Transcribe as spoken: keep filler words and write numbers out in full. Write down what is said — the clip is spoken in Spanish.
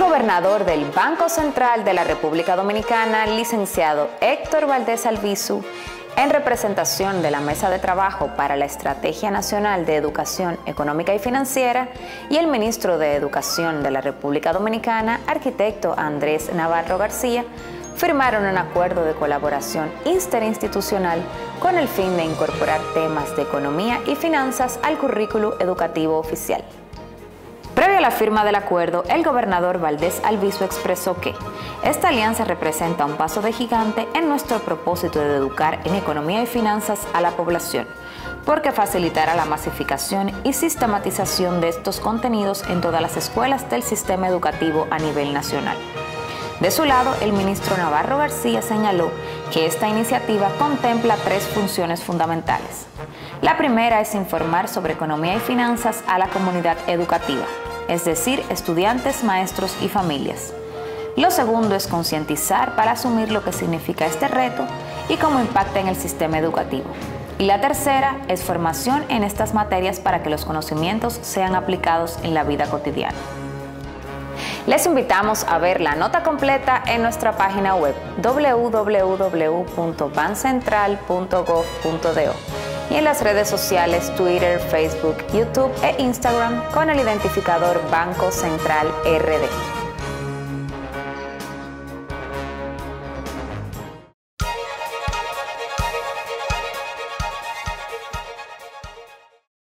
gobernador del Banco Central de la República Dominicana, licenciado Héctor Valdés Albizu, en representación de la Mesa de Trabajo para la Estrategia Nacional de Educación Económica y Financiera, y el ministro de Educación de la República Dominicana, arquitecto Andrés Navarro García, firmaron un acuerdo de colaboración interinstitucional con el fin de incorporar temas de economía y finanzas al currículo educativo oficial. Previo a la firma del acuerdo, el gobernador Valdés Albizu expresó que esta alianza representa un paso de gigante en nuestro propósito de educar en economía y finanzas a la población, porque facilitará la masificación y sistematización de estos contenidos en todas las escuelas del sistema educativo a nivel nacional. De su lado, el ministro Navarro García señaló que esta iniciativa contempla tres funciones fundamentales. La primera es informar sobre economía y finanzas a la comunidad educativa, es decir, estudiantes, maestros y familias. Lo segundo es concientizar para asumir lo que significa este reto y cómo impacta en el sistema educativo. Y la tercera es formación en estas materias para que los conocimientos sean aplicados en la vida cotidiana. Les invitamos a ver la nota completa en nuestra página web w w w punto bancentral punto gov punto do y en las redes sociales Twitter, Facebook, YouTube e Instagram con el identificador Banco Central R D.